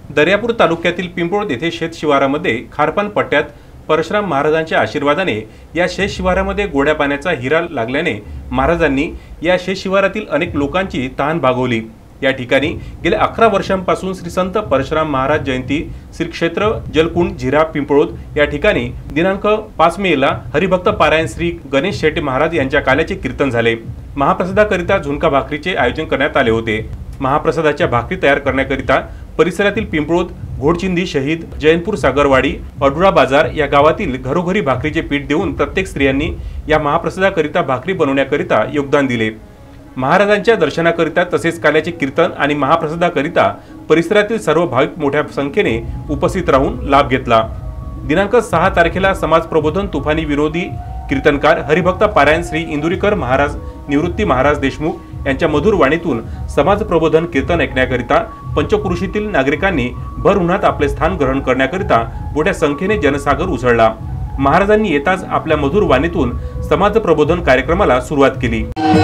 दर्यापूर तालुक्यातील पिंपळद येथे शेत शिवारामध्ये खारपान पट्ट्यात परशुराम महाराजांच्या आशीर्वादाने या शेत शिवारामध्ये गोड्या पाण्याचा हिरा लागल्याने महाराजांनी या शेत शिवारातील अनेक लोकांची तहान भागवली। या ठिकाणी गेल्या 11 वर्षांपासून श्री संत परशुराम महाराज जयंती श्री क्षेत्र जलकुंड झिरा पिंपळद या ठिकाणी दिनांक 5 मेला हरिभक्त पारायण श्री गणेश शेट्टी महाराज यांच्या काल्याचे कीर्तन झाले। महाप्रसादाकरिता झुणका भाकरीचे आयोजन करण्यात आले होते। महाप्रसादाच्या भाकरी तयार करण्याकरिता परिसरातील पिंपळद, घोडचिंदी शहीद, जैनपूर सागरवाडी, अडुळा बाजार या गावातील घरोघरी भाकरीचे पीठ देऊन प्रत्येक स्त्रियांनी या महाप्रसादाकरिता भाकरी बनवण्याकरिता योगदान दिले। महाराजांच्या दर्शनाकरिता तसेच काल्याचे कीर्तन आणि महाप्रसादाकरिता परिसरातील सर्व भाविक मोठ्या संख्येने उपस्थित राहून लाभ घेतला। दिनांक 6 तारखेला समाज प्रबोधन तुफानी विरोधी कीर्तनकार हरिभक्त पारायण श्री इंदुरीकर महाराज निवृत्ती महाराज देशमुख यांच्या मधुर वाणीतून समाज प्रबोधन कीर्तन ऐकण्याकरिता पंचक्रोशीतील नागरिकांनी भर उन्हात आपले स्थान ग्रहण करण्याकरिता मोठ्या संख्येने जनसागर उसळला। महाराजांनी येताच आपल्या मधुर वाणीतून समाज प्रबोधन कार्यक्रमाला सुरुवात केली।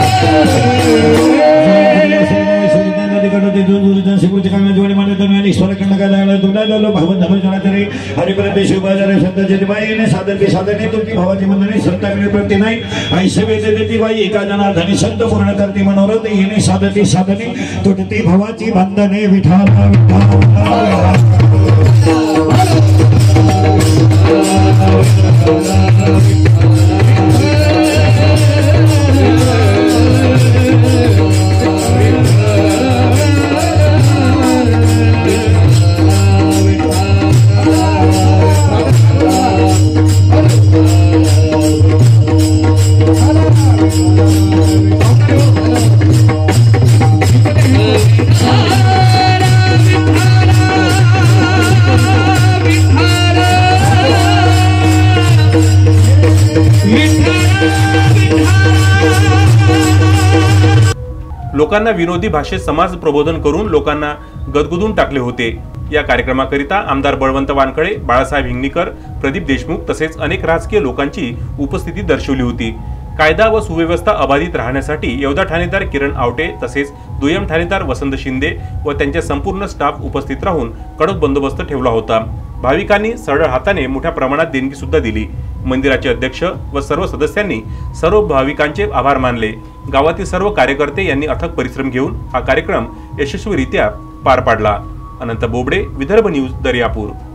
संत पूर्ण करते मनोरथ येणे साधते साधने तुटते भावाची बंधने विठाला विठाला। लोकांना विनोदी भाषेत समाज प्रबोधन करून लोकांना गदगदून टाकले होते। या कार्यक्रमाकरिता आमदार बळवंत वानखळे, बाळासाहेब हिंगणीकर, प्रदीप देशमुख तसेच अनेक राजकीय लोकांची उपस्थिती दर्शवली होती। कायदा व सुव्यवस्था अबाधित राहण्यासाठी येवदा ठाणेदार किरण आवटे तसेच दुय्यम ठाणेदार वसंत शिंदे व त्यांच्या संपूर्ण स्टाफ उपस्थित राहून कडक बंदोबस्त ठेवला होता। भाविकांनी सरळ हाताने मोठ्या प्रमाणात देणगी सुद्धा दिली। मंदिराचे अध्यक्ष व सर्व सदस्यांनी सर्व भाविकांचे आभार मानले। गावातील सर्व कार्यकर्ते यांनी अथक परिश्रम घेऊन हा कार्यक्रम यशस्वीरित्या पार पाडला। अनंत बोबडे, विदर्भ न्यूज, दर्यापूर।